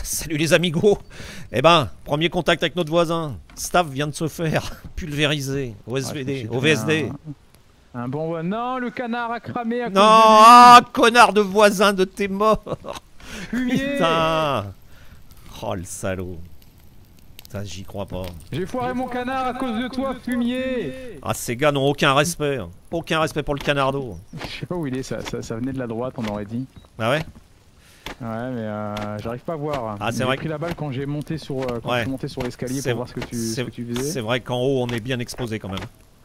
Salut les amigos. Eh ben, premier contact avec notre voisin. Staff vient de se faire pulvériser au SVD, au VSD. Un bon... Non, le canard a cramé à Non, cause de lui. ah, connard de voisin de tes morts. Fumier. Putain. Oh le salaud. Putain, j'y crois pas. J'ai foiré mon canard à cause de toi, fumier. Ah, ces gars n'ont aucun respect. Aucun respect pour le canardo. Je sais pas où il est, ça venait de la droite, on aurait dit. Ah ouais? Ouais, mais j'arrive pas à voir. Ah, c'est vrai J'ai pris la balle quand j'ai monté sur, quand Ouais. je suis monté sur l'escalier pour voir ce que tu faisais. C'est vrai qu'en haut, on est bien exposé quand même.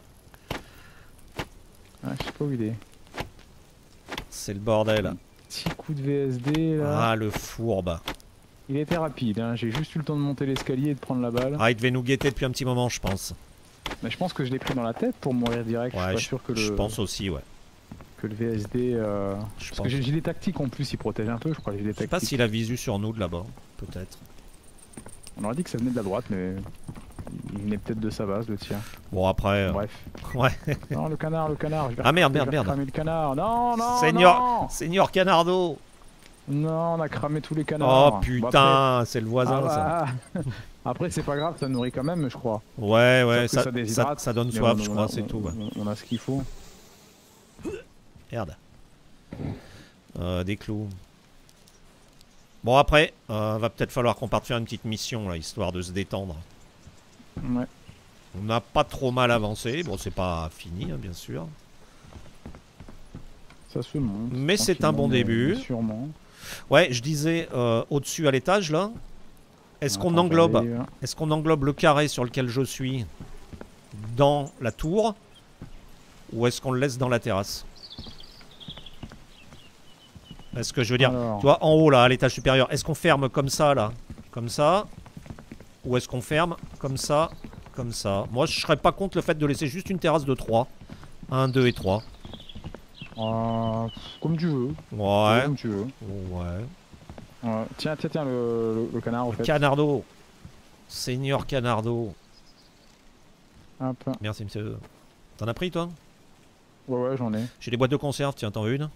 Ah, je sais pas où il est. C'est le bordel. Petit coup de VSD là. Ah, le fourbe. Il était rapide, hein. J'ai juste eu le temps de monter l'escalier et de prendre la balle. Ah, il devait nous guetter depuis un petit moment, je pense. Mais je pense que je l'ai pris dans la tête pour mourir direct. Ouais, je suis pas sûr que je pense aussi, ouais. que le VSD. Je Parce pense. que j'ai des tactiques en plus, il protège un peu, je crois. J'ai des Je sais pas tactiques. s'il a visu sur nous de là-bas, peut-être. On aurait dit que ça venait de la droite, mais il venait peut-être de sa base, le tien. Bon, après. Bref. Ouais. Non, le canard, le canard. Je vais Ah merde, je vais merde. cramer le canard. Non, non, Seigneur, Seigneur Canardo. non, on a cramé tous les canards. Oh putain, c'est le voisin ça. Après, c'est pas grave, ça nourrit quand même, je crois. Ouais, ouais, Sauf que ça déshydrate. ça donne Mais soif, on- je on crois, a- c'est tout. Ouais. On a ce qu'il faut. Merde. Des clous. Bon, après, va peut-être falloir qu'on parte faire une petite mission, là, histoire de se détendre. Ouais. On n'a pas trop mal avancé. Bon, c'est pas fini, hein, bien sûr. Ça se monte. Mais c'est un bon tranquillement, début. mais sûrement. Ouais, je disais, au-dessus à l'étage, là. Est-ce qu'on Attends, englobe j'arrive. Est-ce qu'on englobe le carré sur lequel je suis dans la tour, ou est-ce qu'on le laisse dans la terrasse? Est-ce que je veux dire, Alors. tu vois, en haut là, à l'étage supérieur, est-ce qu'on ferme comme ça là, comme ça, ou est-ce qu'on ferme comme ça, comme ça? Moi, je serais pas contre le fait de laisser juste une terrasse de 3. 1, 2 et 3. Comme tu veux. Ouais. Comme tu veux. Ouais. Tiens, le canard, au fait. Canardo. Seigneur Canardo. Hop. Merci, monsieur. T'en as pris, toi? Ouais, j'en ai. J'ai des boîtes de conserve, tiens, t'en veux une?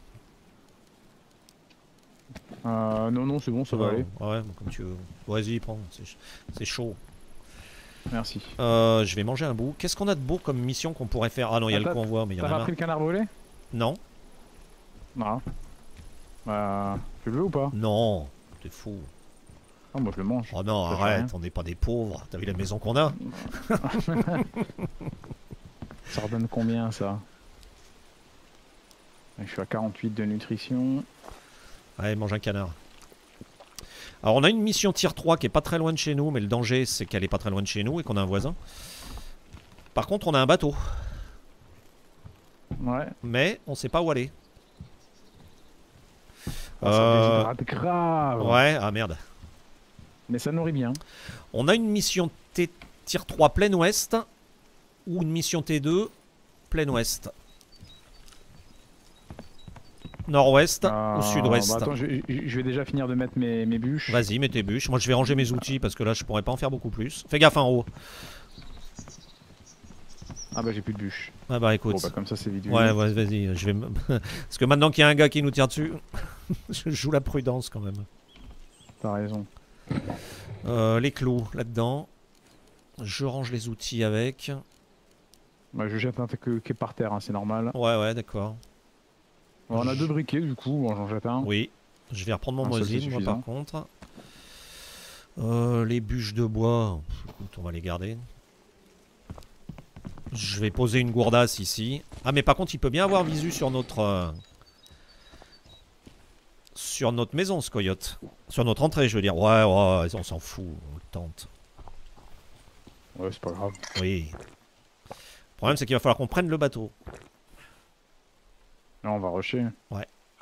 Non, c'est bon, ça va aller. Ouais, bon, comme tu veux. Vas-y, prends, c'est chaud. Merci. Je vais manger un bout. Qu'est-ce qu'on a de beau comme mission qu'on pourrait faire? Ah non, il y a le convoi, mais il y en T'as a pas marre. pris le canard brûlé? Non, Non. Tu le veux ou pas? non, t'es fou. Ah, moi je le mange. Oh non, Ça fait arrête, rien. on n'est pas des pauvres. T'as vu la maison qu'on a? Ça redonne combien ça? Je suis à 48 de nutrition. Allez, mange un canard. Alors, on a une mission tier 3 qui est pas très loin de chez nous, mais le danger, c'est qu'elle est pas très loin de chez nous et qu'on a un voisin. Par contre, on a un bateau, Ouais. mais on sait pas où aller. Ça déshydrate grave. Ouais, ah merde. Mais ça nourrit bien. On a une mission tier 3 plein ouest ou une mission T2 plein ouest. Nord-ouest ou sud-ouest. Attends, je vais déjà finir de mettre mes bûches. Vas-y, mets tes bûches. Moi, je vais ranger mes outils parce que là, je pourrais pas en faire beaucoup plus. Fais gaffe en haut. Ah bah j'ai plus de bûches. Ah bah écoute. Bon bah comme ça c'est vite. Ouais, vas-y. Je vais parce que maintenant qu'il y a un gars qui nous tire dessus, je joue la prudence quand même. T'as raison. Les clous là-dedans. Je range les outils avec. Ouais, je jette un truc qui est par terre, hein, c'est normal. Ouais, d'accord. Alors, on a 2 briquets du coup, bon, j'en jette un. Oui. Je vais reprendre mon Un seul, c'est moisine, moi, par suffisant. contre. Les bûches de bois, écoute, on va les garder. Je vais poser une gourdasse ici. Ah, mais par contre, il peut bien avoir visu sur notre maison, ce coyote. Sur notre entrée, je veux dire. Ouais, on s'en fout, on le tente. Ouais, c'est pas grave. Oui. Le problème, c'est qu'il va falloir qu'on prenne le bateau. Là on va rusher. Ouais.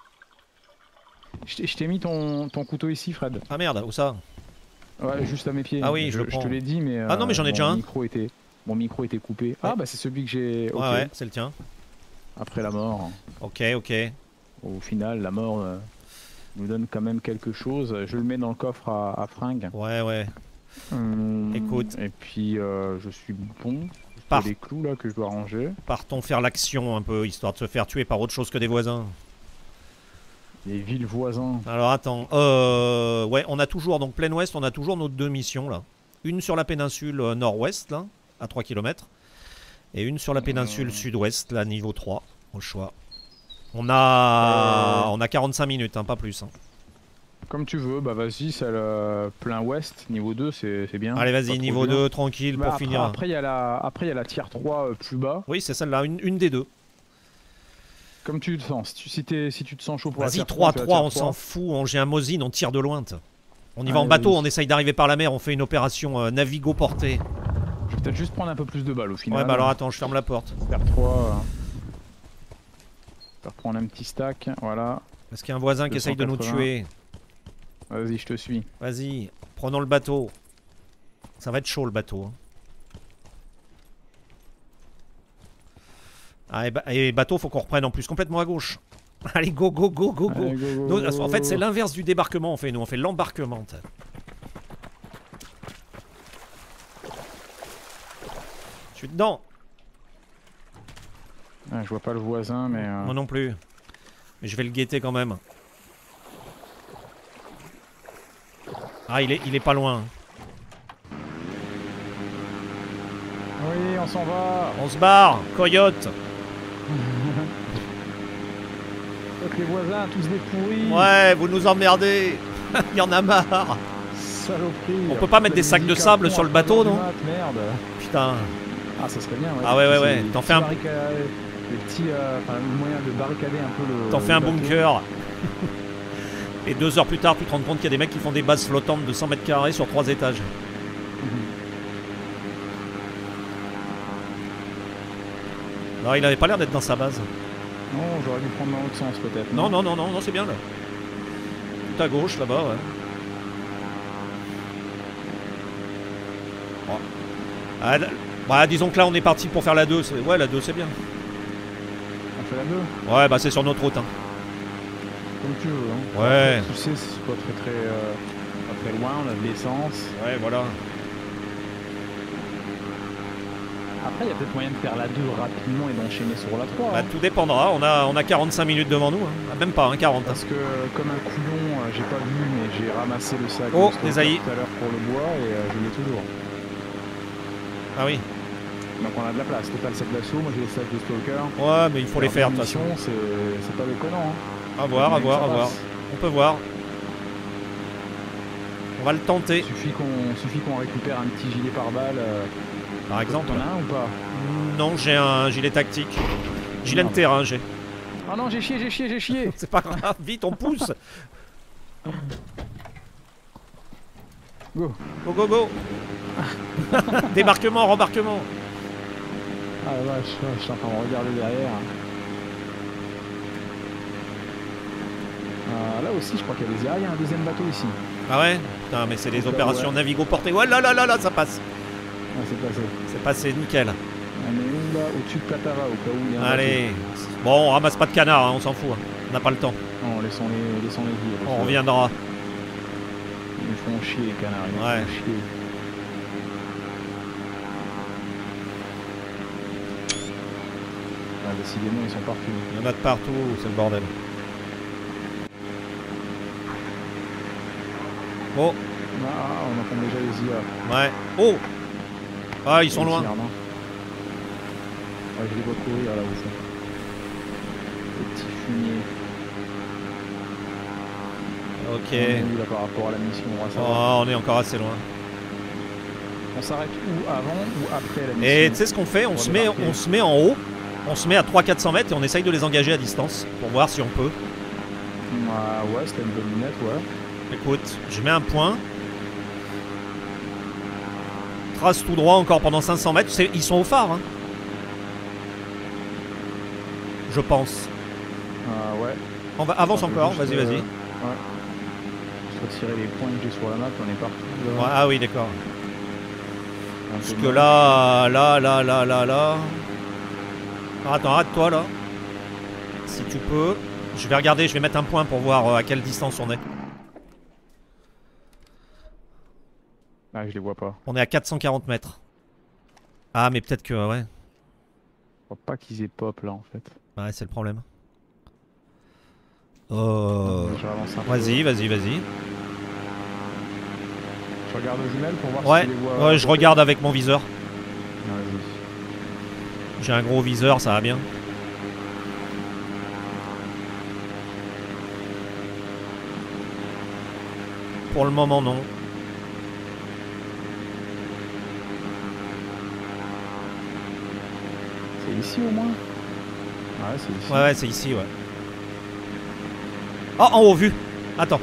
Je t'ai mis ton couteau ici, Fred. Ah merde, où ça? Ouais, juste à mes pieds. Ah oui, je le prends. te l'ai dit, mais. Ah non, mais j'en ai déjà un. Mon micro était coupé. Ah bah c'est celui que j'ai. Ok. Ouais, c'est le tien. Après la mort. Ok. Au final, la mort nous donne quand même quelque chose. Je le mets dans le coffre à fringues. Ouais. Écoute. Et puis je suis bon. Par- Les clous là que je dois ranger. Partons faire l'action un peu, histoire de se faire tuer par autre chose que des voisins. Les villes voisins. Alors attends, ouais, on a toujours, donc plein ouest, on a toujours nos 2 missions là. Une sur la péninsule nord-ouest, là, à 3 km. Et une sur la péninsule sud-ouest, là, niveau 3, au choix. On a 45 minutes, hein, pas plus. Hein. Comme tu veux, bah vas-y, c'est le plein ouest, niveau 2, c'est bien. Allez, vas-y, niveau 2, tranquille, Bah, pour après, finir. Après, il y a la tier 3 plus bas. Oui, c'est celle-là, une des deux. Comme tu te sens, si tu te sens chaud pour la Vas-y, tier 3, 3-3, on s'en fout, j'ai un Mosin, on tire de loin. On y va en Allez, bateau, vas-y. on essaye d'arriver par la mer, on fait une opération navigo-portée. Je vais peut-être juste prendre un peu plus de balles au final. Ouais, bah alors attends, je ferme la porte. Tier 3. Je vais reprendre un petit stack, voilà. Est-ce qu'il y a un voisin qui essaye de nous 280. tuer? Vas-y, je te suis. Vas-y, prenons le bateau. Ça va être chaud le bateau. Hein. Ah, et bateau, faut qu'on reprenne en plus complètement à gauche. Allez, go, go, go, go, go. Allez, go, Nous, go, en fait, c'est go. l'inverse du débarquement, on fait. Nous, on fait l'embarquement. Je suis dedans. Ah, je vois pas le voisin, mais. Moi non plus. Mais je vais le guetter quand même. Ah, il est pas loin. Oui, on s'en va. On se barre, coyote. Donc les voisins, tous des pourris. Ouais, vous nous emmerdez. Il y en a marre. Saloperie. On peut pas mettre des sacs de sable sur le bateau, non? Merde. Putain. Ah, ça serait bien, ouais. Ah ouais, ouais. T'en fais un... Les petits moyens de barricader un peu le. T'en fais un bateau. bunker. Et 2 heures plus tard, tu te rends compte qu'il y a des mecs qui font des bases flottantes de 100 mètres carrés sur 3 étages. Non, il avait pas l'air d'être dans sa base. Non, j'aurais dû prendre dans l'autre sens peut-être. Non, non, non, non, non, c'est bien là. Tout à gauche là-bas, ouais. Oh. Ah, bah, disons que là, on est parti pour faire la 2. Ouais, la 2, c'est bien. On fait la 2. Ouais, bah, c'est sur notre route. Hein. Comme tu veux. Hein. Ouais. Tu sais, c'est pas très loin, on a de l'essence. Ouais, voilà. Après, il y a peut-être moyen de faire la 2 rapidement et d'enchaîner sur la 3. Bah, hein. tout dépendra. On a 45 minutes devant nous. Hein. Ah, même pas, hein, 40. Hein. Parce que, comme un couillon, j'ai pas vu, mais j'ai ramassé le sac Oh, de stocker des AI. tout à l'heure pour le bois et je l'ai toujours. Ah oui. Donc on a de la place. Total sac d'assaut, moi j'ai les sacs de stalker. Ouais, mais il faut les faire de toute façon. C'est pas déconnant. Hein. À voir, à voir, à voir. On peut voir. On va le tenter. Suffit qu'on récupère un petit gilet pare-balles. Par exemple. T'en as un ou pas? Non, j'ai un gilet tactique. Gilet de Merde. terrain, j'ai. Oh non, j'ai chié. C'est pas grave, vite, on pousse. Go. Go, go, go. Débarquement, rembarquement. Ah la vache, je suis en train de regarder derrière. Là aussi, je crois qu'il y a des airs. Il y a un deuxième bateau ici. Ah ouais? Putain, mais c'est les Donc là, opérations ouais. navigo-portées. Ouais, là, là, là, là, ça passe. Ah, c'est passé. C'est passé, nickel. On est où là? Au-dessus de Platava, au cas où il y a un Allez. Bon, on ramasse pas de canard, hein, on s'en fout. Hein. On n'a pas le temps. bateau. Non, laissons-les vivre. On reviendra. Ils nous font chier, les canards. Ils nous Ouais. font chier. Ah, décidément, ils sont partout. Il y en a de partout, c'est le bordel. Oh, Ah, on entend déjà les IA. ouais. Oh! Ah, ils sont Les loin. tirs, non Ouais, je les vois courir là où ça. Les petits fumiers. Ok. On est où, là, par rapport à la mission, on va savoir. Oh, on est encore assez loin. On s'arrête où, avant ou après la mission? Et tu sais ce qu'on fait? On se met en haut. On se met à 300-400 mètres et on essaye de les engager à distance pour voir si on peut. Ah ouais, c'était une bonne lunette, ouais. Écoute, je mets un point. Trace tout droit encore pendant 500 mètres. Ils sont au phare. Hein. Je pense. Ah ouais. On va, avance On peut encore, juste, vas-y, vas-y. Ouais. Juste retirer les points que j'ai sur la map, on est partout. là. Ouais, ah oui, d'accord. Un Parce peu que mal. là. Attends, arrête-toi là. Si tu peux. Je vais regarder, je vais mettre un point pour voir à quelle distance on est. Ah, je les vois pas. On est à 440 mètres. Ah, mais peut-être que, ouais. Je crois pas qu'ils aient pop là en fait. Ouais, c'est le problème. J'avance un peu. Vas-y, vas-y, vas-y. Je regarde aux jumelles pour voir Ouais, si tu les vois. ouais, je regarde avec mon viseur. Vas-y. J'ai un gros viseur, ça va bien. Pour le moment, non. C'est ici au moins? Ouais, c'est ici. Ouais, ouais, c'est ici, ouais. Oh, en haut, vu. Attends.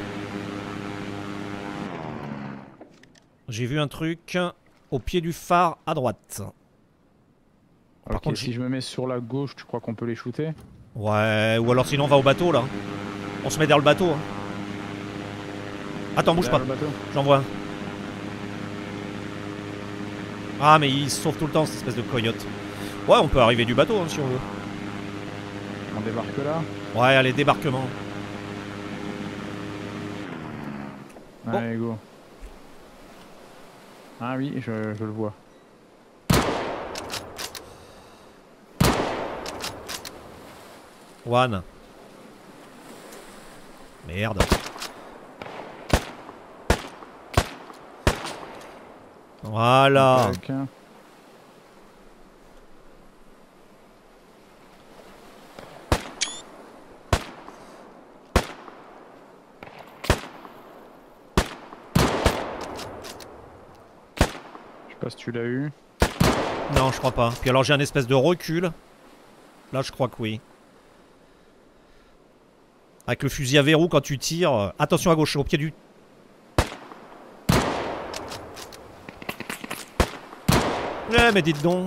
J'ai vu un truc au pied du phare à droite. Par Ok, contre, si je me mets sur la gauche, tu crois qu'on peut les shooter? ouais, ou alors sinon on va au bateau là. On se met derrière le bateau. Hein. Attends, bouge pas. Derrière le bateau. J'en vois un. Ah, mais il se sauve tout le temps, cette espèce de coyote. Ouais, on peut arriver du bateau hein, si on veut. On débarque là? Ouais, allez, débarquement. Bon. Allez, go. Ah oui, je le vois. One. Merde. Voilà. Tac. Je sais pas si tu l'as eu. Non, je crois pas. Puis alors j'ai un espèce de recul. Là, je crois que oui. Avec le fusil à verrou quand tu tires. Attention à gauche, au pied du... Ouais, mais dites donc.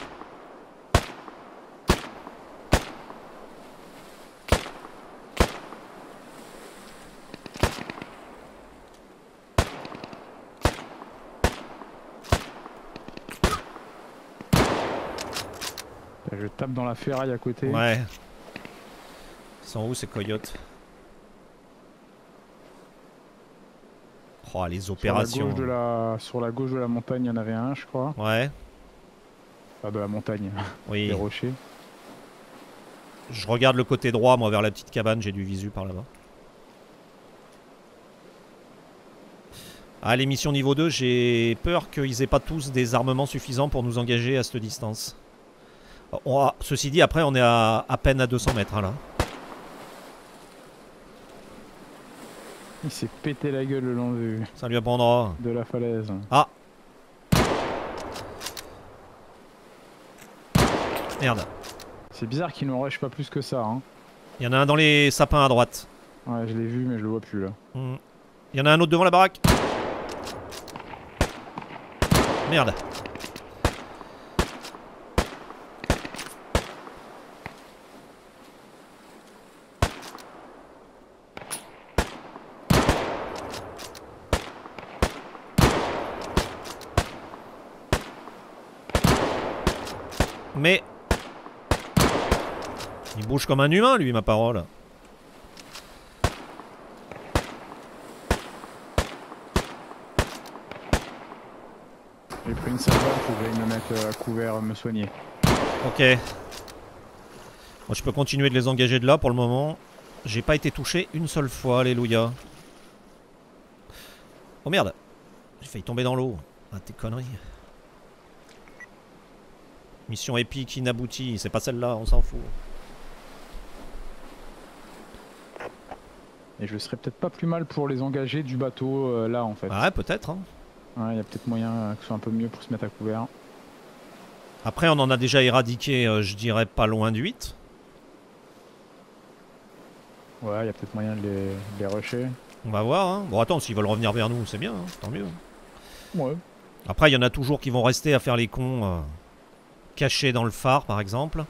Je tape dans la ferraille à côté. Ouais. Ils sont où ces coyotes? Oh, les opérations. Sur la gauche de la montagne, il y en avait un, je crois. Ouais, Pas de la montagne, oui. des rochers. Je regarde le côté droit, moi, vers la petite cabane. J'ai du visu par là-bas. Ah, les missions niveau 2, j'ai peur qu'ils aient pas tous des armements suffisants pour nous engager à cette distance. Ceci dit, après, on est à peine à 200 mètres, hein, là. Il s'est pété la gueule le long Ça lui apprendra. de la falaise. Ah. Merde. C'est bizarre qu'il n'en rush pas plus que ça. Hein. Il y en a un dans les sapins à droite. Ouais, je l'ai vu, mais je le vois plus là. Il y en a un autre devant la baraque. Merde. Mais... il bouge comme un humain, lui, ma parole. J'ai pris une seule balle, faut que j'aille me mettre à couvert, me soigner. Ok. Moi, je peux continuer de les engager de là pour le moment. J'ai pas été touché une seule fois, alléluia. Oh merde. J'ai failli tomber dans l'eau. Ah, tes conneries. Mission épique inaboutie. C'est pas celle-là, on s'en fout. Et je serais peut-être pas plus mal pour les engager du bateau là en fait. Ah ouais, peut-être. Hein. Ouais, il y a peut-être moyen que ce soit un peu mieux pour se mettre à couvert. Après, on en a déjà éradiqué, je dirais, pas loin de 8. Ouais, il y a peut-être moyen de les rusher. On va voir. Hein. Bon, attends, s'ils veulent revenir vers nous, c'est bien. Hein. Tant mieux. Ouais. Après, il y en a toujours qui vont rester à faire les cons cachés dans le phare, par exemple.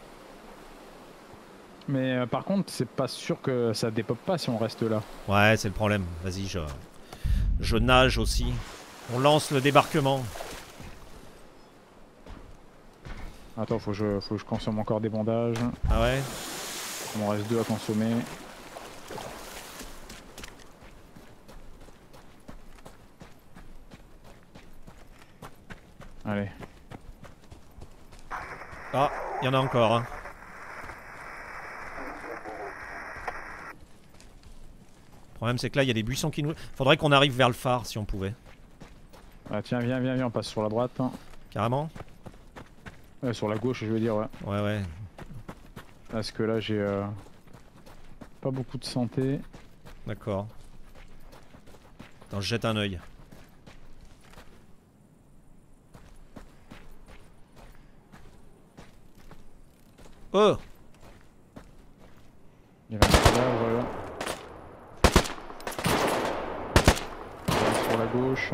Mais par contre, c'est pas sûr que ça dépop pas si on reste là. Ouais, c'est le problème. Vas-y, je nage aussi. On lance le débarquement. Attends, faut que je consomme encore des bandages. Ah ouais? Il m'en reste 2 à consommer. Allez. Ah, il y en a encore. Hein. problème c'est que là il y a des buissons qui nous... Faudrait qu'on arrive vers le phare si on pouvait. Ah tiens, viens, on passe sur la droite. Hein. Carrément. Sur la gauche, je veux dire, ouais. Ouais. Parce que là, j'ai pas beaucoup de santé. D'accord. Attends, je jette un œil. Oh! Il y avait un cadavre là. Sur la gauche.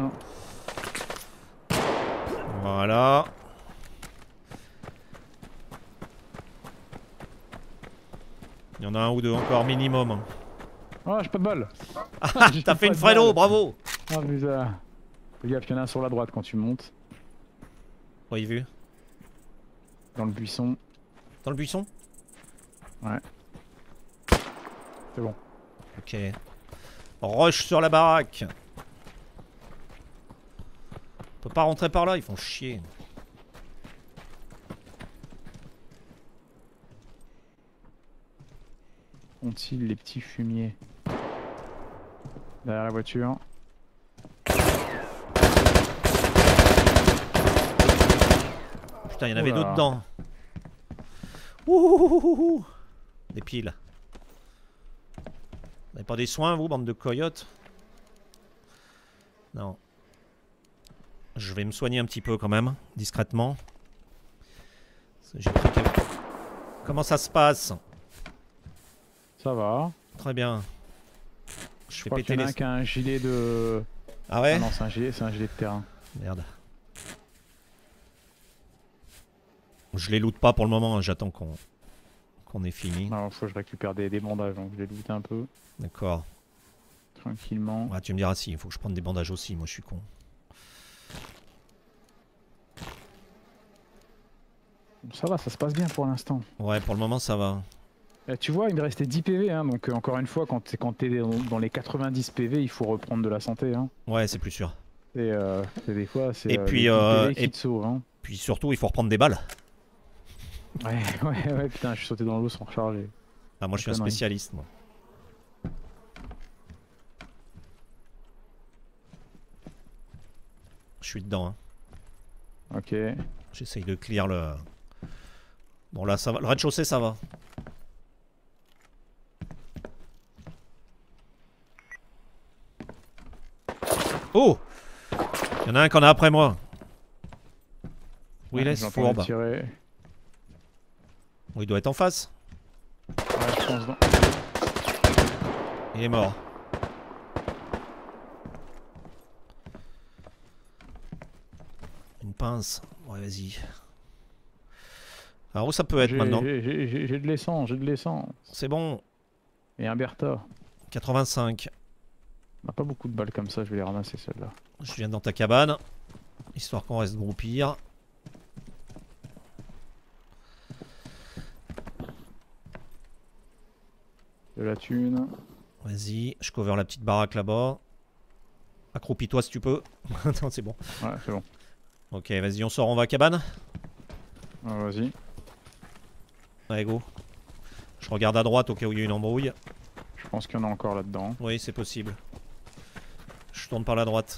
Voilà. Il y en a un ou deux encore minimum. Ah, j'ai pas de balle. Ah, t'as fait une Fredo, bravo! Ah putain. Fais gaffe, il y en a un sur la droite quand tu montes. Oui, vu. Dans le buisson. Dans le buisson? Ouais. C'est bon. Ok. Rush sur la baraque. On peut pas rentrer par là, ils font chier. Ont-ils les petits fumiers? Derrière la voiture. Putain, il y en avait Oula. d'autres dedans. Ouh. Des piles. Vous n'avez pas des soins, vous, bande de coyotes? Non. Je vais me soigner un petit peu quand même, discrètement. J'ai pris quelques... Comment ça se passe? Ça va. Très bien. Je fais crois péter qu'il y en a les... un qui a un gilet de... Ah ouais? Ah non, c'est un gilet de terrain. Merde. Je les loot pas pour le moment, hein, j'attends qu'on ait fini. Non, faut que je récupère des bandages, donc je les loot un peu. D'accord. Tranquillement. Ouais, tu me diras si, il faut que je prenne des bandages aussi, moi je suis con. Ça va, ça se passe bien pour l'instant. Ouais, pour le moment ça va. Tu vois, il me restait 10 PV, hein, donc encore une fois, quand t'es dans les 90 PV, il faut reprendre de la santé. Hein. Ouais, c'est plus sûr. Et des fois, c'est Et puis, les 10 PV qui te sauvent. Hein. Puis surtout, il faut reprendre des balles. Ouais, putain, je suis sauté dans l'eau sans recharger. Ah, moi je suis un spécialiste, moi. Je suis dedans, hein. Ok. J'essaye de clear le... Bon là ça va, le rez-de-chaussée ça va. Oh! Il y en a un qui en a après moi. Où il est ce fourbe? Tirer. Oh, il doit être en face. Ouais, je pense dans... Il est mort. Une pince. Ouais, vas-y. Alors où ça peut être maintenant? J'ai de l'essence, j'ai de l'essence. C'est bon. Et un Bertha. 85. On n'a pas beaucoup de balles comme ça, je vais les ramasser celles-là. Je viens dans ta cabane. Histoire qu'on reste groupir. De la thune. Vas-y, je cover la petite baraque là-bas. Accroupis-toi si tu peux. Non, c'est bon. Ouais, c'est bon. Ok, vas-y, on sort, on va à cabane. Ouais, vas-y. Allez, go. Je regarde à droite au cas où il y a une embrouille. Je pense qu'il y en a encore là-dedans. Oui, c'est possible. Je tourne par la droite.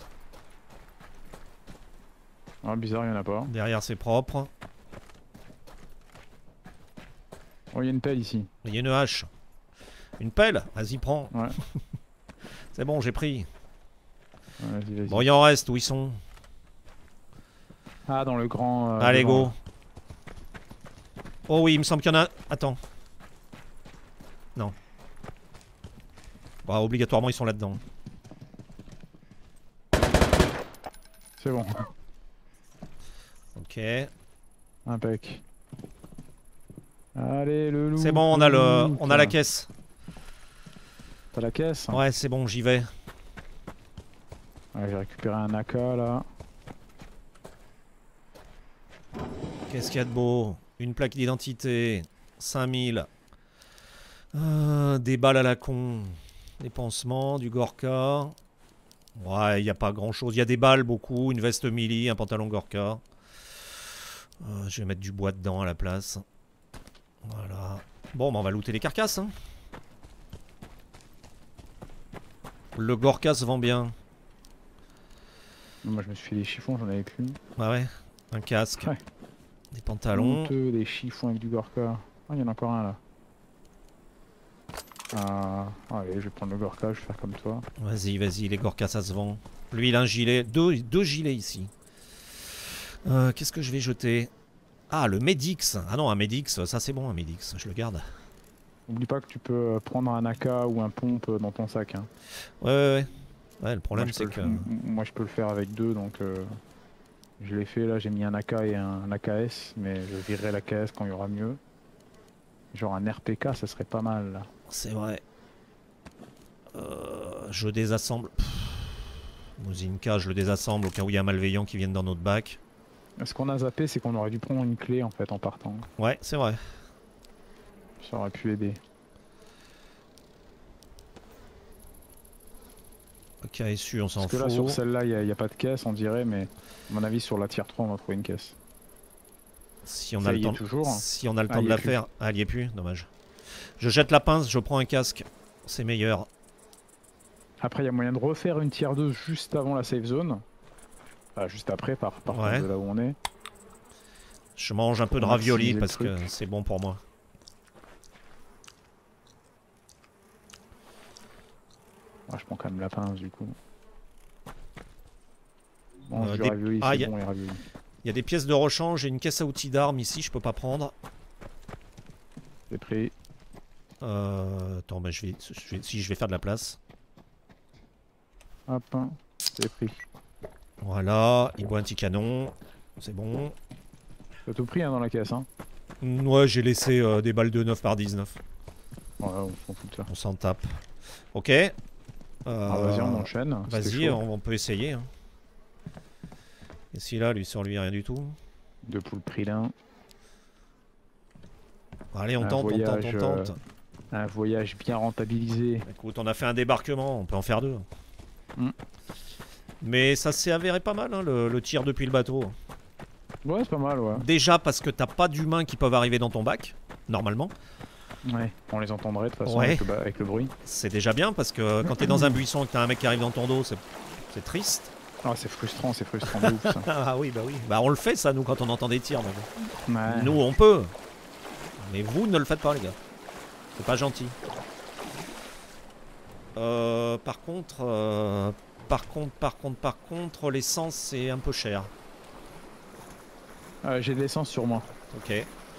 Ah, bizarre, il n'y en a pas. Derrière, c'est propre. Oh, il y a une pelle ici. Il y a une hache. Une pelle? Vas-y, prends. Ouais. C'est bon, j'ai pris. Ouais, vas-y. Bon, il en reste, où ils sont? Ah, dans le grand... Allez, devant, go. Oh oui, il me semble qu'il y en a... Attends. Non. Bah, obligatoirement, ils sont là-dedans. C'est bon. Ok. Impec. Allez, le loup. C'est bon, on a la caisse. T'as la caisse? Ouais, c'est bon, j'y vais. Ouais, j'ai récupéré un AK là. Qu'est-ce qu'il y a de beau? Une plaque d'identité. 5000. Des balles à la con. Des pansements, du Gorka. Ouais, il n'y a pas grand chose. Il y a des balles, beaucoup. Une veste melee, un pantalon Gorka. Je vais mettre du bois dedans à la place. Voilà. Bon, bah on va looter les carcasses. Hein. Le Gorka se vend bien. Moi je me suis fait des chiffons, j'en avais plus. Ah ouais. Un casque. Ouais. Des pantalons. Honteux, des chiffons avec du Gorka. Ah, il y en a encore un là. Ah, allez, je vais prendre le Gorka, je vais faire comme toi. Vas-y, vas-y, les Gorka ça se vend. Lui il a un gilet. Deux gilets ici. Qu'est-ce que je vais jeter? Ah, le Medix. Ah non, un Medix, ça c'est bon, un Medix. Je le garde. N'oublie pas que tu peux prendre un AK ou un pompe dans ton sac. Hein. Ouais. Ouais, le problème Moi, c'est que... moi je peux le faire avec deux, donc je l'ai fait là, j'ai mis un AK et un AKS, mais je virerai l'AKS quand il y aura mieux. Genre un RPK, ça serait pas mal là. C'est vrai. Je désassemble. Mozinka, je le désassemble au cas où il y a un malveillant qui vienne dans notre bac. Ce qu'on a zappé, c'est qu'on aurait dû prendre une clé en fait en partant. Ouais, c'est vrai. Ça aurait pu aider. Ok, issu, on s'en Parce que fout. là, sur celle-là, il n'y a pas de caisse, on dirait, mais à mon avis, sur la tier 3, on va trouver une caisse. Si on Ça a le y est temps, toujours. si on a le Ah, temps il de y la est plus. faire. Ah, il y est plus, dommage. Je jette la pince, je prends un casque. C'est meilleur. Après, il y a moyen de refaire une tier 2 juste avant la safe zone. Enfin, juste après, par contre, Ouais. de là où on est. Je mange un peu de Pour ravioli maximiser le parce que truc. c'est bon pour moi. Ah, je prends quand même la pince du coup. Mange du des- ravioli, Ah, c'est y a- bon les raviolis. Il y a des pièces de rechange et une caisse à outils d'armes ici, je peux pas prendre. C'est pris. Attends, bah, si je vais faire de la place. Hop, hein. C'est pris. Voilà, il boit un petit canon. C'est bon. T'as tout pris hein, dans la caisse, hein. Ouais, j'ai laissé des balles de 9 par 19. Ouais, on s'en fout de ça. On s'en tape. Ok. Ah, vas-y, on enchaîne. C'était Vas-y, chaud. on peut essayer. Hein. Et si là, lui, sur lui, rien du tout. Deux poules prix d'un. Allez, on Un tente, voyage, on tente. Un voyage bien rentabilisé. Écoute, on a fait un débarquement, on peut en faire deux. Mm. Mais ça s'est avéré pas mal, hein, le tir depuis le bateau. Ouais, c'est pas mal, ouais. Déjà parce que t'as pas d'humains qui peuvent arriver dans ton bac, normalement. Ouais, on les entendrait de toute façon Ouais. avec le bruit. C'est déjà bien parce que quand t'es dans un buisson et que t'as un mec qui arrive dans ton dos, c'est triste. Ah, c'est frustrant de ouf ça. Ah oui, bah oui. Bah on le fait ça, nous, quand on entend des tirs. Donc. Ouais. Nous, on peut. Mais vous, ne le faites pas, les gars. C'est pas gentil. Par contre, l'essence, c'est un peu cher. J'ai de l'essence sur moi. Ok.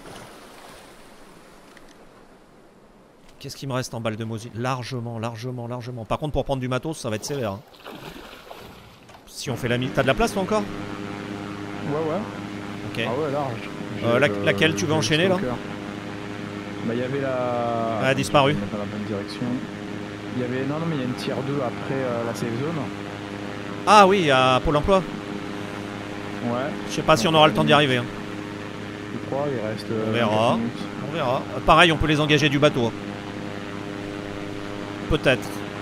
Qu'est-ce qui me reste en balle de Mosin? Largement. Par contre, pour prendre du matos, ça va être sévère. Hein. Si on fait la mise... T'as de la place, toi, encore? Ouais. Ok. Ah ouais, large. Laquelle tu veux enchaîner, là? Bah, il y avait la... Elle a disparu. Dans la bonne direction. Il y avait... Non, mais il y a une tier 2 après la safe zone. Ah oui, à Pôle emploi. Ouais. Je sais pas si on aura le temps d'y arriver. Hein. Je crois, il reste... On verra. 24 minutes. On verra. Pareil, on peut les engager du bateau. Peut-être.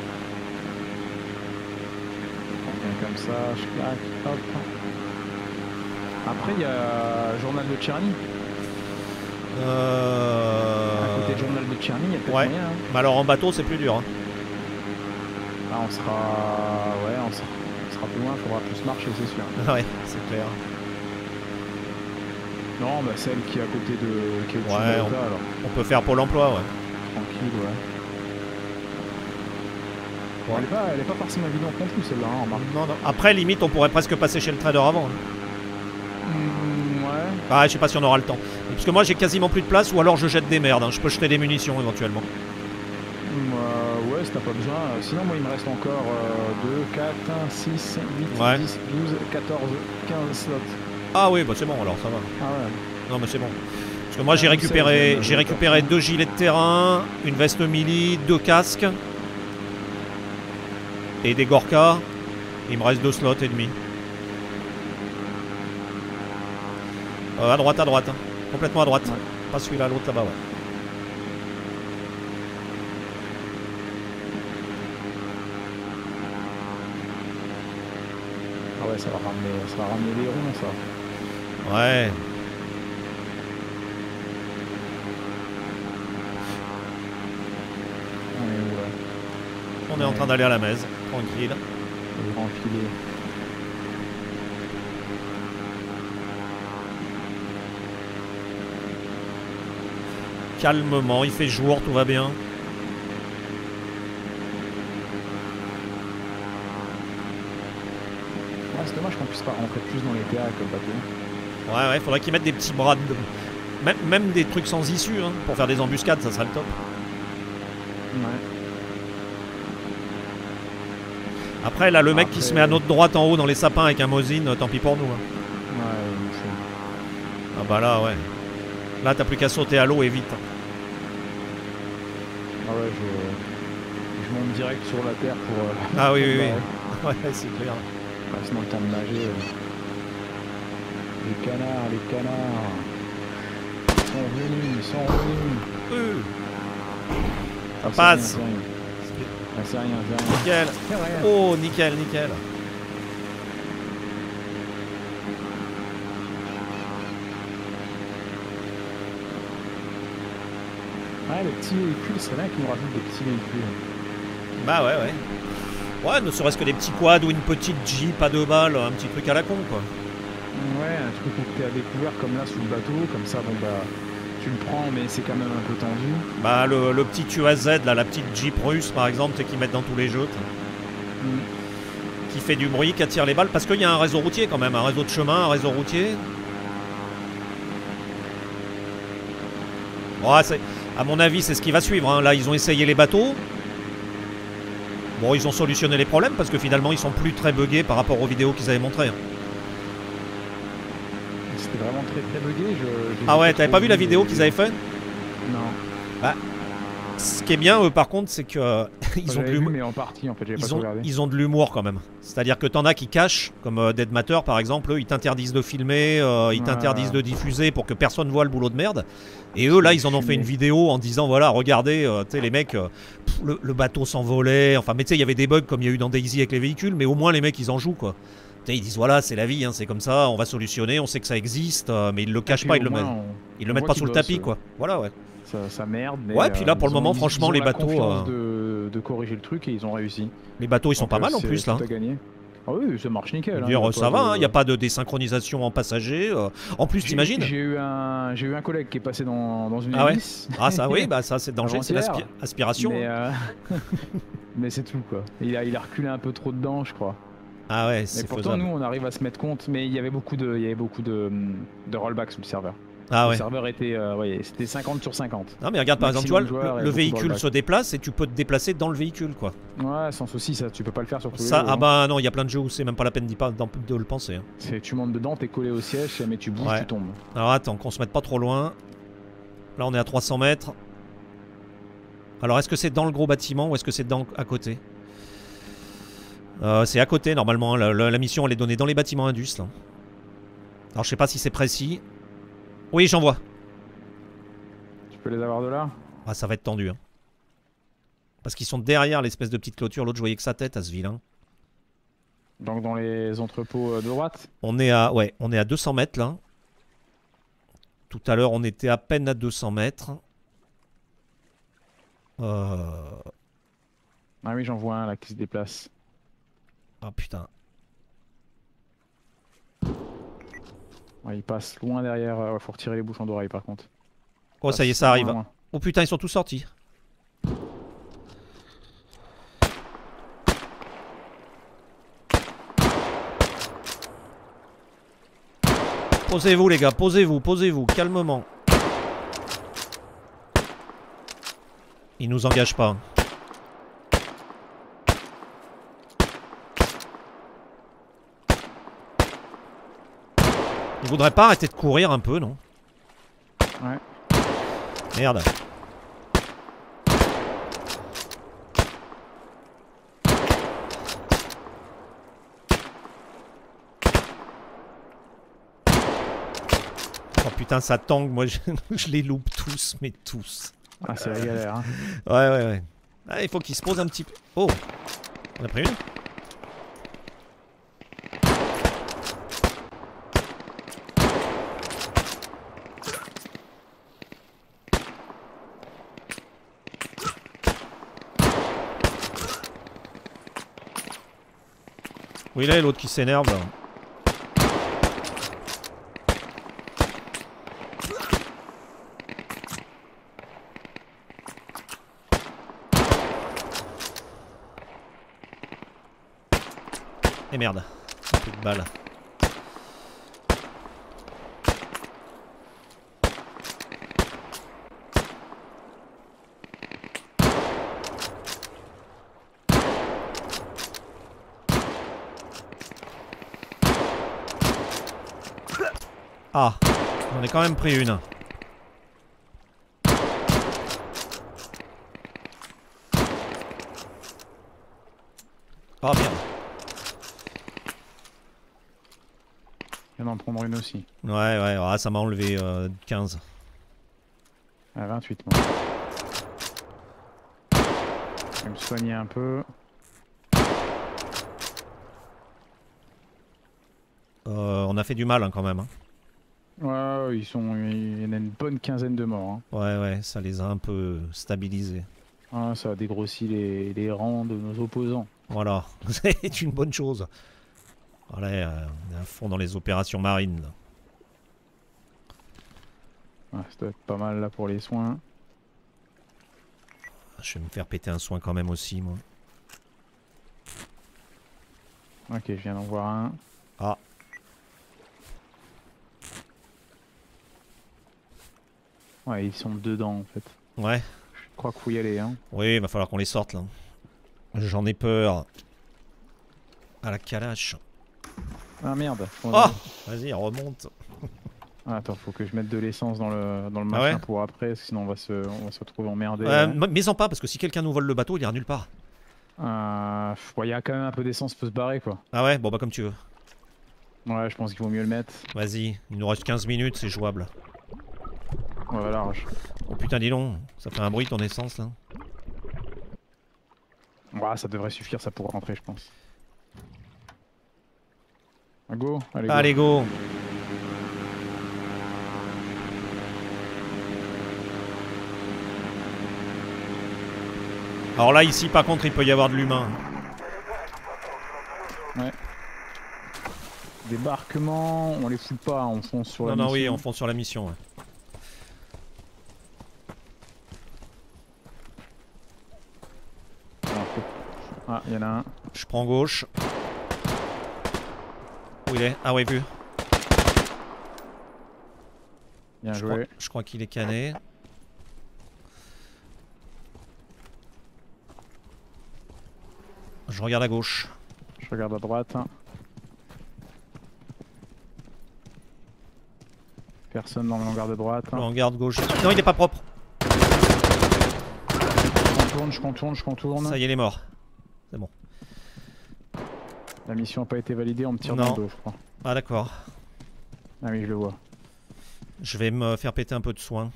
Comme ça, je claque, hop. Après, il y a Journal de Tcherny. À côté de Journal de Tcherny, il y a peut-être Ouais. moyen. Hein. Mais alors en bateau, c'est plus dur. Hein. Là, on sera plus loin, il faudra plus marcher, c'est sûr. Ouais, c'est clair. Non, bah celle qui est à côté de... qui est au-dessus Ouais, de Malta, alors. On peut faire Pôle emploi, ouais. Tranquille, ouais. Bon, elle est pas forcément évidente non plus, celle-là, hein, remarque. Non. Après, limite, on pourrait presque passer chez le trader avant. Hein. Ouais. Ah, je sais pas si on aura le temps. Parce que moi, j'ai quasiment plus de place, ou alors je jette des merdes. Hein. Je peux jeter des munitions éventuellement. Ouais, si t'as pas besoin. Sinon, moi, il me reste encore 2, 4, 6, 8, Ouais. 10, 12, 14, 15 slots. Ah oui, bah c'est bon, alors ça va. Ah ouais. Non, mais c'est bon. Parce que moi, j'ai récupéré 2 gilets de terrain, une veste mili, 2 casques. Et des Gorka. Il me reste 2 slots et demi. À droite. Hein. Complètement à droite. Ouais. Pas celui-là, l'autre là-bas, ouais. Ah ouais, ça va ramener les ronds, ça. Ouais. On est où, là? On est en train d'aller à la messe. tranquille. On va enfiler. Calmement, il fait jour, tout va bien. Ouais, c'est dommage qu'on puisse pas rentrer plus dans les PA que le bateau. Ouais, faudrait qu'ils mettent des petits bras de... Même des trucs sans issue, hein, pour faire des embuscades, ça serait le top. Ouais. Après, là, le mec qui se met à notre droite en haut dans les sapins avec un Mosin, tant pis pour nous. Hein. Ouais, Ah bah là, ouais. Là, t'as plus qu'à sauter à l'eau et vite. ah ouais, je monte direct sur la terre pour... Ah oui, pour oui, me oui. barrer. Ouais, c'est clair. Ouais, sinon le temps de nager. Les canards. Ils sont revenus. Ça Ah, passe. C'est rien. Nickel. C'est rien. Oh, nickel. Ouais, les petits véhicules, c'est bien qu'ils nous rajoutent des petits véhicules. Bah ouais. Ouais, ne serait-ce que des petits quads ou une petite Jeep à 2 balles, un petit truc à la con, quoi. Ouais, un truc où t'es à découvert comme là sous le bateau, comme ça, bon bah, tu le prends, mais c'est quand même un peu tendu. Bah le petit UAZ, là, la petite Jeep russe, par exemple, c'est qu'ils mettent dans tous les jeux. Qui fait du bruit, qui attire les balles, parce qu'il y a un réseau routier quand même, un réseau de chemin, un réseau routier. Ouais, à mon avis, c'est ce qui va suivre. Hein. Là, ils ont essayé les bateaux. Bon, ils ont solutionné les problèmes parce que finalement, ils sont plus très buggés par rapport aux vidéos qu'ils avaient montrées. Hein. C'était vraiment très buggé. Ah ouais, t'avais pas vu la vidéo qu'ils avaient fait? Non. Bah, ce qui est bien, eux, par contre, c'est que ils ont de l'humour. Mais en partie, en fait, Ils ont de l'humour quand même. C'est-à-dire que t'en as qui cachent, comme Dead Matter par exemple, eux, ils t'interdisent de filmer, ils t'interdisent de diffuser pour que personne voit le boulot de merde. Et eux, là, ils en ont fait une vidéo en disant, voilà, regardez, tu sais, les mecs, le bateau s'envolait. Enfin, mais tu sais, il y avait des bugs comme il y a eu dans Daisy avec les véhicules, mais au moins les mecs, ils en jouent, quoi. Tu sais, ils disent, voilà, c'est la vie, hein, c'est comme ça, on va solutionner, on sait que ça existe, mais ils le cachent pas, ils le mettent pas sous le tapis, quoi. Voilà, ouais. Ça merde. Mais ouais, puis là, pour le moment, franchement, les bateaux. De corriger le truc et ils ont réussi. Les bateaux, ils sont pas mal en plus, là. Ah oui, ça marche nickel. Dire, ça va, il n'y a pas de désynchronisation en passager. En plus, t'imagines? J'ai eu un collègue qui est passé dans une hélice. Ah ça, oui, bah ça c'est danger, c'est l'aspiration. Mais, mais c'est tout, quoi. Il a reculé un peu trop dedans, je crois. Ah ouais, c'est faisable. Pourtant, nous, on arrive à se mettre compte, mais il y avait beaucoup de rollback sur le serveur. Ah ouais. Le serveur était, c'était 50 sur 50. Non mais regarde, par exemple, tu vois, le véhicule se déplace et tu peux te déplacer dans le véhicule, quoi. Ouais, sans souci, ça, tu peux pas le faire sur tous les jeux. Ah bah non, il y a plein de jeux où c'est même pas la peine de le penser. Hein. Tu montes dedans, t'es collé au siège, mais tu bouges, tu tombes. Alors attends, qu'on se mette pas trop loin. Là, on est à 300 mètres. Alors, est-ce que c'est dans le gros bâtiment ou est-ce que c'est à côté? C'est à côté, normalement. La mission, elle est donnée dans les bâtiments Indus, là. Alors, je sais pas si c'est précis. Oui, j'en vois. Tu peux les avoir de là? Ah, ça va être tendu. Hein. Parce qu'ils sont derrière l'espèce de petite clôture. L'autre, je voyais que sa tête à ce vilain. Donc dans les entrepôts de droite? On est à 200 mètres, là. Tout à l'heure, on était à peine à 200 mètres. Ah oui, j'en vois un, là, qui se déplace. Ah, putain. Ouais, il passe loin derrière. Faut retirer les bouchons d'oreille par contre. Oh, ça y est, ça arrive. Oh putain, ils sont tous sortis. Posez-vous, les gars, posez-vous, calmement. Ils nous engagent pas. Il voudrait pas arrêter de courir un peu, non? Ouais. Merde. Oh putain, ça tangue, moi je les loupe tous, mais tous. Ah, c'est la galère, hein. Ouais. Ah, il faut qu'il se pose un petit peu. Oh, on a pris une? Où il est l'autre qui s'énerve là? Et merde, plus de balles. Ah, j'en ai quand même pris une. Ah merde. Je viens d'en prendre une aussi. Ouais, ah, ça m'a enlevé 15. À 28 moi. Je vais me soigner un peu. On a fait du mal hein, quand même. Hein. Ouais, il y en a une bonne quinzaine de morts. Hein. Ouais, ça les a un peu stabilisés. Ah, ça a dégrossi les rangs de nos opposants. Voilà, c'est une bonne chose. Voilà, on est à fond dans les opérations marines. Là. Ouais, ça doit être pas mal là pour les soins. Je vais me faire péter un soin quand même aussi, moi. Ok, je viens d'en voir un. Ah. Ouais, ils sont dedans en fait. Ouais. Je crois qu'il faut y aller. Hein. Oui, il va falloir qu'on les sorte là. J'en ai peur. À la calache. Ah merde. Oh, vas-y, remonte. Ah, attends, faut que je mette de l'essence dans le machin ouais pour après, sinon on va se retrouver emmerdé. Mais en pas, parce que si quelqu'un nous vole le bateau, il ira nulle part. Il y a quand même un peu d'essence, peut se barrer quoi. Ah ouais, bon bah comme tu veux. Ouais, je pense qu'il vaut mieux le mettre. Vas-y, il nous reste 15 minutes, c'est jouable. Ouais, va large. Oh putain, dis donc, ça fait un bruit ton essence là. Ouais, ça devrait suffire, ça pour rentrer, je pense. Ah, go, allez, go. Allez, go. Alors là, ici, par contre, il peut y avoir de l'humain. Ouais. Débarquement, on les fout pas, on fonce sur la mission. Non, oui, on fonce sur la mission. Ouais. Ah, il y en a un. Je prends gauche. Où il est? Ah ouais, vu. Bien joué. Je crois qu'il est cané. Je regarde à gauche. Je regarde à droite. Personne dans le hangar de droite. Le hangar de gauche. Non, il est pas propre. Je contourne. Ça y est, il est mort. C'est bon. La mission n'a pas été validée, on me tire Non. dans le dos, je crois. Ah d'accord. Ah oui, je le vois. Je vais me faire péter un peu de soin.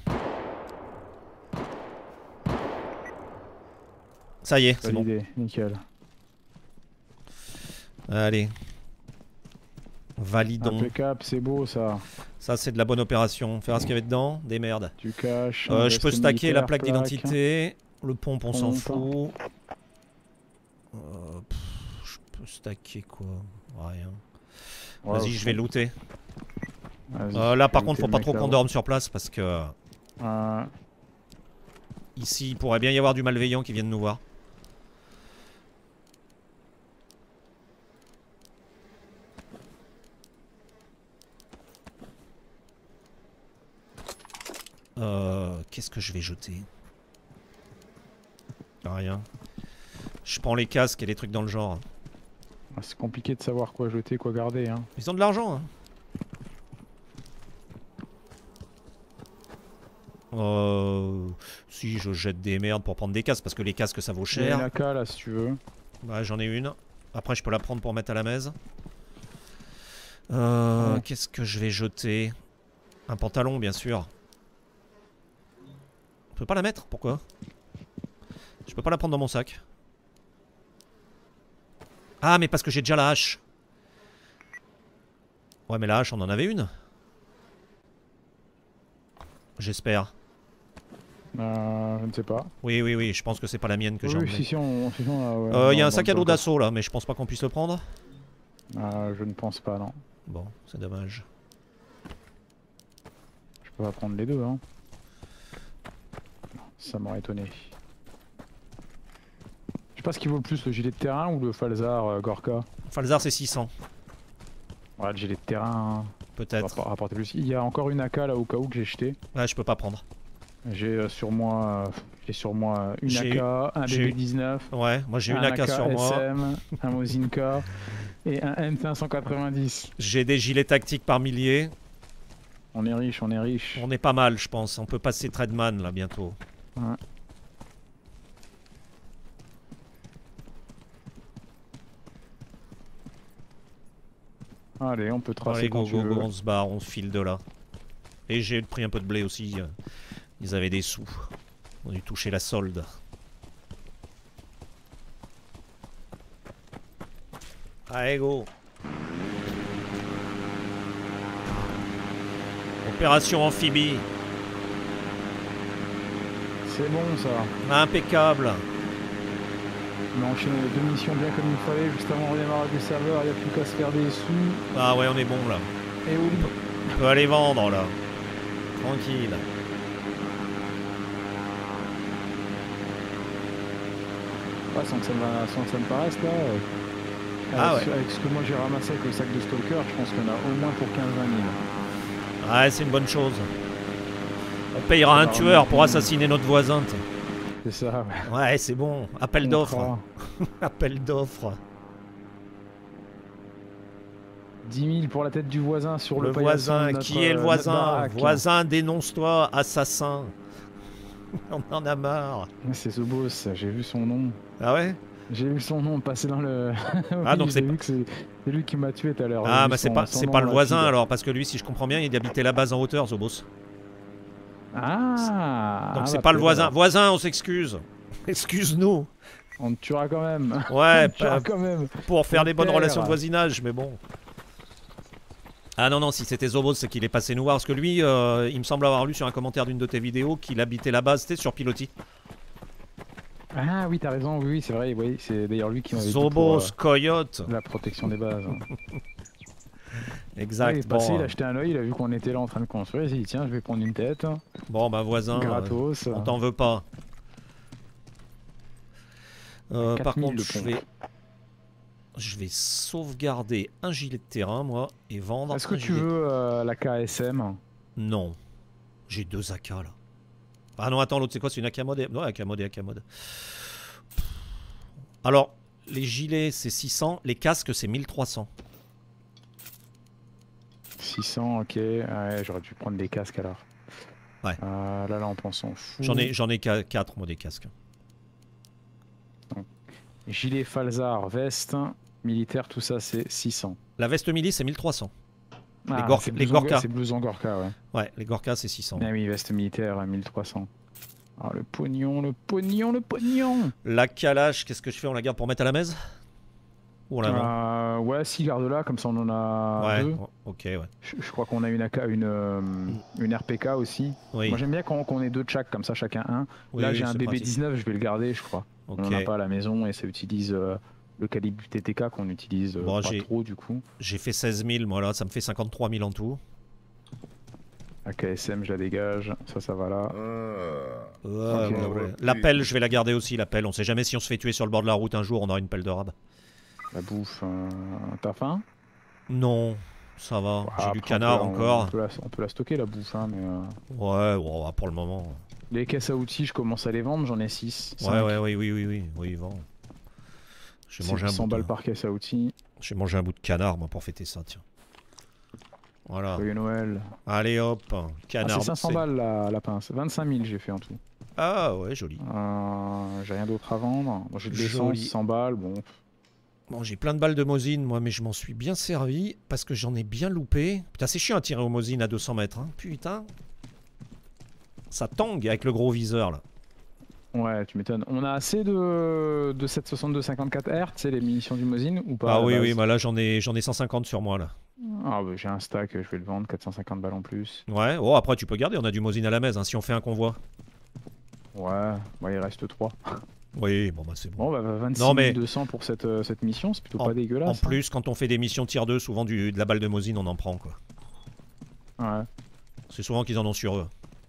Ça y est, c'est bon. Validé, nickel. Allez. Validons. Impeccable, c'est beau ça. Ça, c'est de la bonne opération. On verra ce qu'il y avait dedans. Des merdes. Tu caches. Je peux stacker la plaque d'identité. Le pompe, on s'en fout. Je peux stacker quoi? Rien. Ouais, vas-y, je vais looter. Vas-y, là, par contre, faut pas trop qu'on dorme sur place parce que... Euh, Ici, il pourrait bien y avoir du malveillant qui vienne nous voir. Qu'est-ce que je vais jeter? Rien. Je prends les casques et les trucs dans le genre. c'est compliqué de savoir quoi jeter, quoi garder. Hein. Ils ont de l'argent, hein. Si je jette des merdes pour prendre des casques parce que les casques ça vaut cher. Il y a une AK là si tu veux. Bah j'en ai une. Après je peux la prendre pour mettre à la mèze. Qu'est-ce que je vais jeter? Un pantalon bien sûr. On peut pas la mettre? Pourquoi? Je peux pas la prendre dans mon sac. Ah mais parce que j'ai déjà la hache. Ouais mais la hache on en avait une. J'espère. Je ne sais pas. Oui, je pense que c'est pas la mienne que j'ai emmenée. Si, on y a un sac à dos d'assaut là, mais je pense pas qu'on puisse le prendre. Je ne pense pas, non. Bon, c'est dommage. Je peux pas prendre les deux, hein. Ça m'aurait étonné. Je sais pas ce qui vaut le plus, le gilet de terrain ou le Falzar Gorka. Falzar, c'est 600. Ouais, le gilet de terrain, Peut-être. va rapporter plus. Il y a encore une AK là au cas où que j'ai jeté. Ouais, je peux pas prendre. J'ai sur moi, une J'ai AK, un j'ai eu- BB-19, Ouais, moi j'ai une un AK sur moi. SM, un Mosinka et un M590. J'ai des gilets tactiques par milliers. On est riche, on est riche. On est pas mal, je pense. On peut passer Trademan là bientôt. Ouais. Allez, on peut tracer Allez, quand go, tu go, veux. go, on se barre, on se file de là. Et j'ai pris un peu de blé aussi. Ils avaient des sous. On a dû toucher la solde. Allez, go. Opération amphibie. C'est bon ça. Impeccable. On a enchaîné les 2 missions bien comme il fallait. Juste avant le démarrage du serveur, il n'y a plus qu'à se faire des sous. Ah ouais, on est bon là. Et au lit. On peut aller vendre là. Tranquille. Ouais, sans que ça me paraisse là. Ah avec, ouais. avec ce que moi j'ai ramassé avec le sac de Stalker, je pense qu'on a au moins pour 15-20 000. Ouais, c'est une bonne chose. On payera un tueur pour assassiner notre voisin. C'est ça, ouais. Ouais, c'est bon. Appel d'offres. Appel d'offres. 10 000 pour la tête du voisin sur le, Le paillasson voisin, de notre, qui est le notre voisin? baraque. Voisin, dénonce-toi, assassin. On en a marre. C'est Zobos, j'ai vu son nom. Ah ouais? J'ai vu son nom passer dans le. Ah, donc j'ai vu que c'est lui qui m'a tué tout à l'heure. Ah, J'ai bah vu c'est pas, son c'est nom pas dans le la voisin feed. alors, parce que lui, si je comprends bien, il habitait la base en hauteur, Zobos. Ah. Donc ah, c'est bah, pas le peut-être voisin. alors. Voisin, on s'excuse. Excuse-nous. On te tuera quand même. Ouais, On te tuera pas- quand même. pour faire des bonnes Père. relations de voisinage, mais bon. Ah non, non, si c'était Zobos, c'est qu'il est passé nous voir. Parce que lui, il me semble avoir lu sur un commentaire d'une de tes vidéos qu'il habitait la base, c'était sur Piloti. Ah oui, t'as raison, oui, c'est vrai, oui, c'est d'ailleurs lui qui m'avait dit Zobos, pour Coyote. la protection des bases. Exact. Il est passé, Bon, il a jeté un oeil, il a vu qu'on était là en train de construire, il s'est dit tiens, je vais prendre une tête, bon, bah voisin, gratos. on t'en veut pas. Par 4000 contre, le pont. je vais sauvegarder un gilet de terrain, moi, et vendre. Est-ce que un tu gilet- veux la KSM? Non. J'ai 2 AK là. Ah non, attends, l'autre c'est quoi? C'est une AK mode? Non, AK mode et AK mode. Alors, les gilets c'est 600, les casques c'est 1300. 600, ok, ouais, j'aurais dû prendre des casques alors. Ouais. Là, on pense en fou. J'en ai 4 moi des casques. Gilet Falzar, veste, militaire, tout ça c'est 600. La veste milice c'est 1300. Ah, les blouson- Gorka. C'est blouson Gorka, ouais. Ouais, les Gorka c'est 600. Ah oui, veste militaire, 1300. Ah, le pognon, le pognon, le pognon. La Kalash, qu'est-ce que je fais? On la garde pour mettre à la messe? Ou on la vend? Ouais, si, garde-la, comme ça on en a Ouais, deux. ok, ouais. Je crois qu'on a une AK, une RPK aussi. Oui, Moi j'aime bien qu'on ait deux de chaque, comme ça chacun un. oui, Là oui, j'ai un c'est pratique. BB-19, je vais le garder, je crois. Ok. On n'en a pas à la maison et ça utilise le calibre du TTK qu'on utilise Bon, pas j'ai- trop du coup. J'ai fait 16 000, moi là, ça me fait 53 000 en tout. AKSM, je la dégage, ça va là. Ouais, Ok. ouais, ouais. La pelle, je vais la garder aussi, la pelle. On sait jamais si on se fait tuer sur le bord de la route un jour, on aura une pelle de rab. La bouffe, t'as faim? Non, ça va. J'ai Après, du on canard peut- encore. on peut la stocker la bouffe, hein, mais. Ouais, bon, pour le moment. Les caisses à outils, je commence à les vendre, j'en ai 6. Ouais, ouais, oui, oui, oui, oui, oui, bon. J'ai mangé, 100 balles par caisse à outils. J'ai mangé un bout de canard, moi, pour fêter ça, tiens. Voilà. Joyeux Noël. Allez, hop. Ah, Canard. c'est 500 balles la pince. 25 000 j'ai fait en tout. Ah, ouais, joli. J'ai rien d'autre à vendre. Bon, j'ai de l'essence, Joli. 100 balles. Bon, Bon, j'ai plein de balles de Mosin, moi, mais je m'en suis bien servi parce que j'en ai bien loupé. Putain, c'est chiant à tirer au Mosin à 200 mètres, hein. Putain. Ça tangue avec le gros viseur, là. ouais, tu m'étonnes. On a assez de 762-54 R, tu sais, les munitions du Mosin ou pas à Ah la oui, base oui, bah là, j'en ai 150 sur moi, là. Ah, bah, j'ai un stack, je vais le vendre, 450 balles en plus. Ouais, oh, après, tu peux garder, on a du Mosin à la messe, hein, si on fait un convoi. Ouais, bah, il reste 3. Oui, bon bah c'est bon. Bon, bah 26 Non, mais 200 pour cette mission, c'est plutôt pas En dégueulasse. plus, quand on fait des missions tier 2, souvent de la balle de Mosin, on en prend quoi. Hein. Ouais. C'est souvent qu'ils en ont sur eux.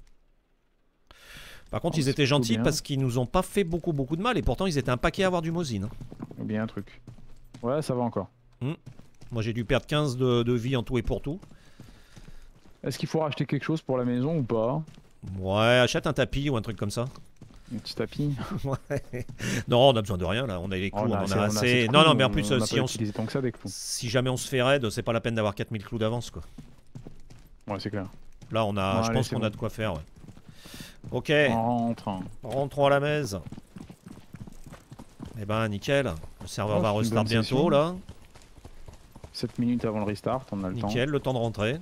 Par contre, Oh, ils c'est étaient plutôt gentils bien. parce qu'ils nous ont pas fait beaucoup de mal et pourtant ils étaient un paquet à avoir du Mosin. Ou bien un truc. Ouais, ça va encore. Moi j'ai dû perdre 15 de vie en tout et pour tout. Est-ce qu'il faut racheter quelque chose pour la maison ou pas? Ouais, achète un tapis ou un truc comme ça. Un petit tapis. Ouais. Non, on a besoin de rien là, on a les clous, Oh, on en a on a assez. de Non, clous, non, mais en plus, on n'a si, pas utilisé tant que ça des clous. si jamais on se fait raid, c'est pas la peine d'avoir 4000 clous d'avance quoi. Ouais, c'est clair. Là, on a, Bon, je allez, pense c'est qu'on a bon. de quoi faire. Ouais. Ok, On rentre. rentrons à la messe. Eh ben, nickel. Le serveur Oh, va c'est une restart bonne bientôt session. là. 7 minutes avant le restart, on a le temps. Nickel, le temps de rentrer.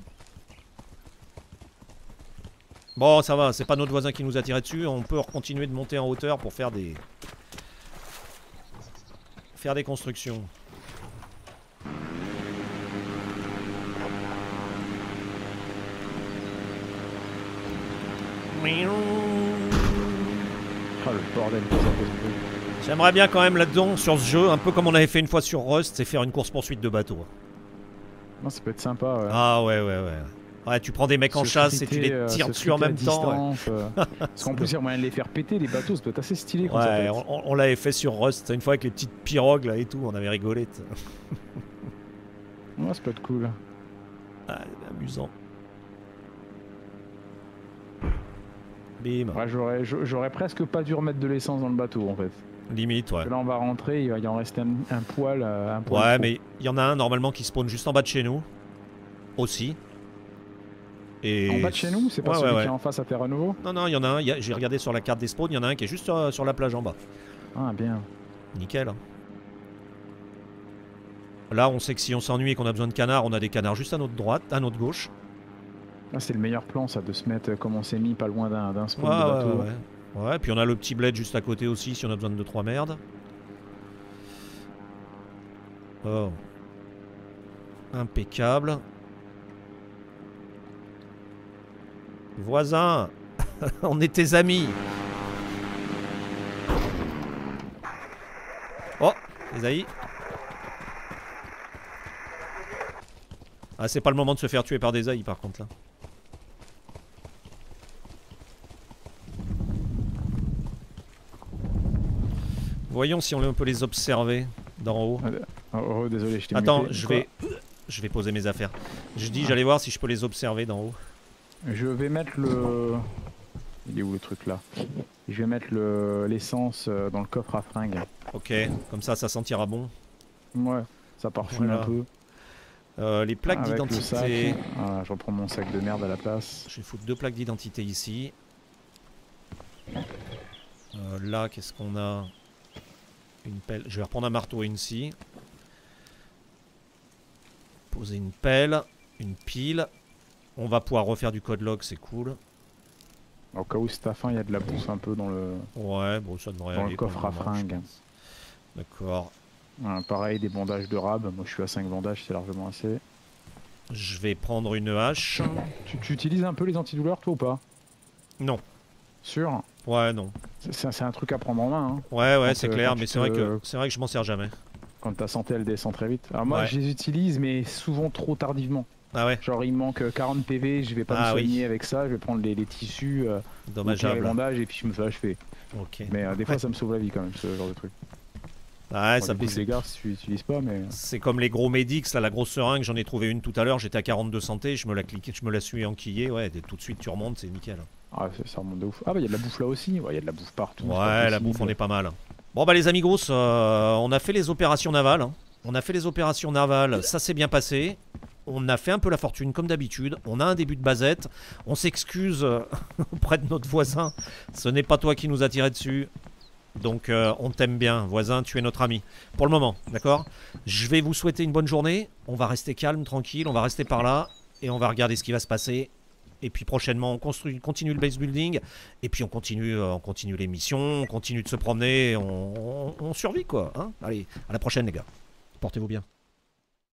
Bon, ça va, c'est pas notre voisin qui nous a tiré dessus. On peut continuer de monter en hauteur pour faire des constructions. Ah, le bordel que ça pose. J'aimerais bien quand même là-dedans, sur ce jeu, un peu comme on avait fait une fois sur Rust, c'est faire une course-poursuite de bateau. Non, ça peut être sympa, ouais. Ah ouais, ouais, ouais. Ouais, tu prends des mecs en Se chasse et tu friter, les tires se dessus en friter à même temps. Ouais, distance, Parce qu'en plus, il y a moyen de les faire péter, les bateaux, ça peut être assez stylé quand ça Ouais, pète. on l'avait fait sur Rust, une fois avec les petites pirogues là et tout, on avait rigolé. Ouais, ça peut être cool. Ah, amusant. Bim. Ouais, j'aurais presque pas dû remettre de l'essence dans le bateau, en fait. Limite, ouais. Parce que là, on va rentrer, il va y en rester un poil. Un poil Ouais, trop. mais il y en a un normalement qui spawn juste en bas de chez nous. Aussi. Et... En bas de chez nous, c'est pas Ouais, celui ouais, qui est ouais. en face à Terre à nouveau? Non, non, il y en a un, j'ai regardé sur la carte des spawns, il y en a un qui est juste sur la plage en bas. Ah, bien. Nickel. Là, on sait que si on s'ennuie et qu'on a besoin de canards, on a des canards juste à notre droite, à notre gauche. Là, c'est le meilleur plan, ça, de se mettre comme on s'est mis, pas loin d'un spawn Ouais, de ouais, bateau. ouais. Ouais, puis on a le petit bled juste à côté aussi si on a besoin de 2-3 merdes. Oh. Impeccable. Voisin, on est tes amis. Oh, les aïs. Ah, c'est pas le moment de se faire tuer par des aïs par contre là. Voyons si on peut les observer d'en haut. Oh, désolé, je t'ai Attends, muté. je vais poser mes affaires. Je dis, j'allais voir si je peux les observer d'en haut. Je vais mettre le... Il est où le truc là? Je vais mettre l'essence dans le coffre à fringues. Ok, comme ça sentira bon. Ouais, ça parfume Voilà. un peu. Les plaques Avec le sac. d'identité. Voilà, je reprends mon sac de merde à la place. Je vais foutre 2 plaques d'identité ici. Là, qu'est-ce qu'on a? Une pelle. Je vais reprendre un marteau et une scie. Poser une pelle, une pile. On va pouvoir refaire du code log, c'est cool. Au cas où c'est ta faim, il y a de la bouffe un peu dans le Ouais, bon, ça devrait Dans aller. le coffre pour à le moment, je fringues. pense. D'accord. Pareil, des bandages de rab. Moi, je suis à 5 bandages, c'est largement assez. Je vais prendre une hache. Tu utilises un peu les antidouleurs, toi, ou pas? Non. Sûr? Ouais, non. C'est un truc à prendre en main, hein, Ouais, ouais, Quand, c'est clair, quand mais tu c'est vrai que je m'en sers jamais. quand ta santé, elle descend très vite. Alors moi, Ouais. je les utilise, mais souvent trop tardivement. Ah ouais, Genre, il me manque 40 PV, je vais pas Ah me oui. soigner avec ça, je vais prendre les tissus, les dommageable. bandages, et puis je me fais achever. Ok. Mais des fois, ça me sauve la vie quand même, ce genre de truc. Ouais, Bon, ça du coup, me je les garde si tu l'utilises pas, mais... C'est comme les gros Medix, là, la grosse seringue, j'en ai trouvé une tout à l'heure, j'étais à 42 santé, je me la suis enquillée, ouais, tout de suite tu remontes, c'est nickel. Ah, ça remonte de ouf. Ah bah, il y a de la bouffe là aussi, ouais, il y a de la bouffe partout. c'est pas Ouais, la possible. bouffe, on est pas mal. Bon, bah les amigos, on a fait les opérations navales. Hein. On a fait les opérations navales, ça s'est bien passé. On a fait un peu la fortune comme d'habitude. On a un début de basette. On s'excuse auprès de notre voisin. Ce n'est pas toi qui nous a tiré dessus. Donc on t'aime bien, voisin, tu es notre ami. Pour le moment, d'accord? Je vais vous souhaiter une bonne journée. On va rester calme, tranquille, on va rester par là. Et on va regarder ce qui va se passer. Et puis prochainement, on continue le base building. Et puis on continue les missions, on continue de se promener. On survit quoi. Hein, allez, à la prochaine les gars. Portez-vous bien.